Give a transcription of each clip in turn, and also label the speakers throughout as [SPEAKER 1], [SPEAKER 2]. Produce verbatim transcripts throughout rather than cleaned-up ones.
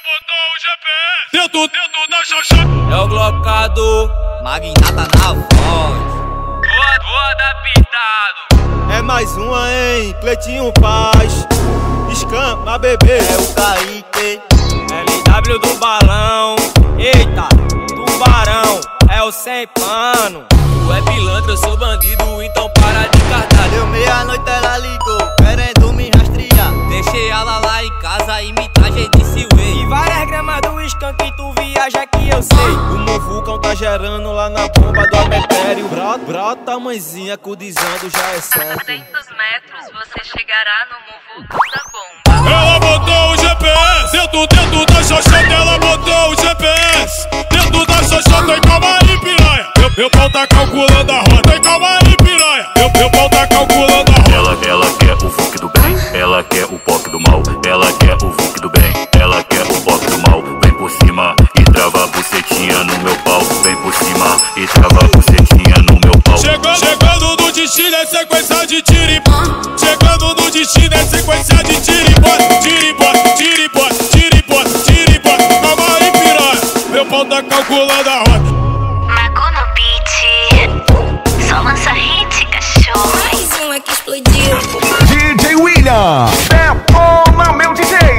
[SPEAKER 1] botou o G P S dentro, dentro da xoxota.
[SPEAKER 2] É o glocado, magnata na voz. Boa, boa da pintado.
[SPEAKER 3] É mais uma, hein? Cleitinho Paz, Escama bebê.
[SPEAKER 2] É o Kaique, L W do balão. Eita, tubarão, é o sem pano. Tu é pilantra, eu sou bandido, então para de cartar.
[SPEAKER 4] Deu meia-noite, ela ligou, querendo me rastrear.
[SPEAKER 2] Deixei ela lá em casa e me traje de Silway.
[SPEAKER 3] E várias gramas do skunk, tu viaja que eu sei. O Muvucão tá gerando lá na bomba do Ametério. Brota, brota, mãezinha, cudizando já é certo.
[SPEAKER 5] A duzentos metros você chegará no Muvuco da bomba.
[SPEAKER 1] Ela botou o G P S dentro, dentro da xoxota. Ela botou o G P S dentro da xoxota. E calma aí, piranha, meu, meu pau tá calculando a rota. E calma aí, piranha, meu, meu pau tá calculando a rota.
[SPEAKER 6] Ela, ela quer o funk do bem, ela quer o pop do mal. Ela quer o funk do bem, ela quer o pop do mal. Vem por cima e trava a bucetinha no meu pau. Vem por cima e trava a bucetinha no meu pau.
[SPEAKER 1] Chegando, chegando no destino é sequência de tiro e bota. Chegando no destino é sequência de tiro e bota. Tiro e bota, tiro e bota, tiro e bota, tiro e bota. Calma aí, piranha, meu pau tá calculando a rota.
[SPEAKER 5] Mago no beat, só lança hit, cachorro. Mais um é que explodiu.
[SPEAKER 7] D J William, detona meu D J.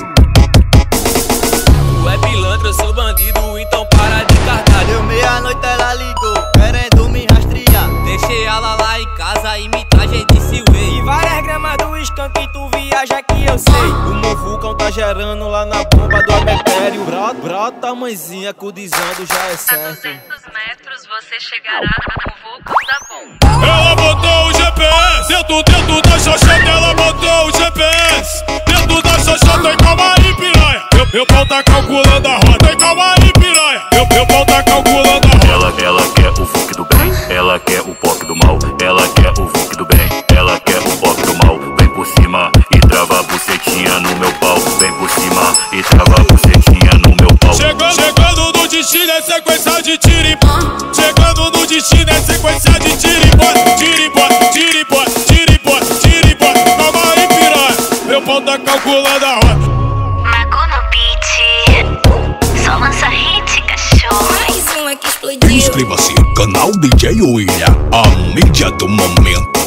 [SPEAKER 2] Tu é pilantra, eu sou bandido, então para de cartar.
[SPEAKER 4] Deu meia-noite, ela ligou, querendo me rastrear.
[SPEAKER 2] Deixei ela lá em casa e me traje de Silway.
[SPEAKER 3] E várias gramas do skunk, tu viaja que eu sei. O Muvucão tá gerando lá na bomba do Ametério. Brota, brota, mãezinha, cudizando já é
[SPEAKER 5] A
[SPEAKER 3] certo.
[SPEAKER 5] duzentos metros você chegará no Muvuco da bomba.
[SPEAKER 1] Ela botou o G P S dentro, dentro da xoxota. Ela botou o G P S dentro da xoxota. E calma aí, piranha, meu, meu pau tá calculando a rota. E calma aí, piranha, meu, meu pau tá calculando a rota.
[SPEAKER 6] Ela, ela quer o funk do bem, ela quer o pop do mal. Ela quer o funk do bem, ela quer o pop do mal. Vem por cima e trava a bucetinha no meu pau. Vem por cima e trava a bucetinha no meu pau.
[SPEAKER 1] Chegando, chegando no destino é sequência de tiro e bota. Chegando no destino é sequência de tiro e bota. Tiro e bota, tiro e bota, tiro e bota, tiro e bota. Calma aí, piranha, meu pau tá calculando a rota.
[SPEAKER 5] Mago no beat, só lança hit, cachorro. Mais um é que explodiu.
[SPEAKER 7] Inscreva-se, canal D J William, a mídia do momento.